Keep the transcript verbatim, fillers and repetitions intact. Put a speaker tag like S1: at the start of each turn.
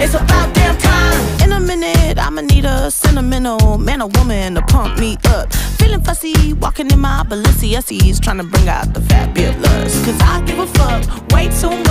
S1: It's about damn time. In a minute, I'ma need a sentimental man or woman to pump me up. Feeling fussy, walking in my Balenciennes, trying to bring out the fabulous. Cause I give a fuck way too